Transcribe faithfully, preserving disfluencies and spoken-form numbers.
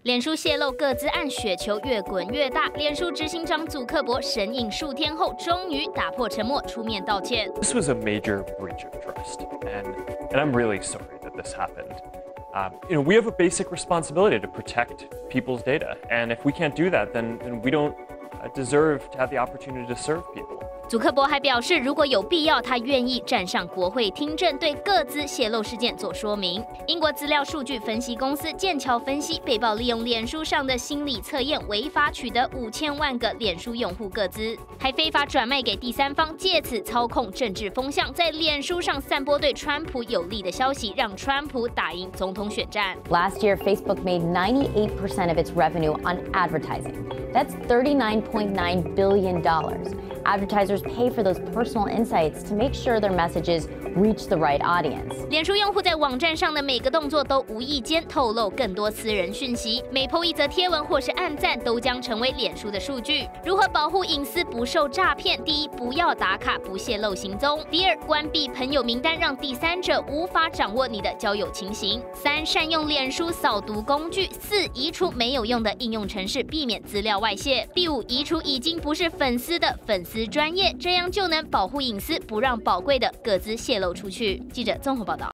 脸书泄露个资案雪球越滚越大，脸书执行长祖克伯神隐数天后，终于打破沉默，出面道歉。 This was a major breach of trust, and and I'm really sorry that this happened. Um, you know, we have a basic responsibility to protect people's data, and if we can't do that, then then we don't deserve to have the opportunity to serve people. 祖克伯还表示，如果有必要，他愿意站上国会听证，对个资泄露事件做说明。英国资料数据分析公司剑桥分析，被曝利用脸书上的心理测验，违法取得五千万个脸书用户个资，还非法转卖给第三方，借此操控政治风向，在脸书上散播对川普有利的消息，让川普打赢总统选战。 Last year, Facebook made ninety-eight percent of its revenue on advertising. That's thirty-nine point nine billion dollars. Advertisers pay for those personal insights to make sure their messages reach the right audience. 脸书用户在网站上的每个动作都无意间透露更多私人讯息，每 po 一则贴文或是按赞都将成为脸书的数据。如何保护隐私不受诈骗？第一，不要打卡，不泄露行踪；第二，关闭朋友名单，让第三者无法掌握你的交友情形；三，善用脸书扫毒工具；四，移除没有用的应用程式，避免资料外泄；第五，移除已经不是粉丝的粉丝专页，这样就能保护隐私，不让宝贵的个资泄露出去。记者综合报道。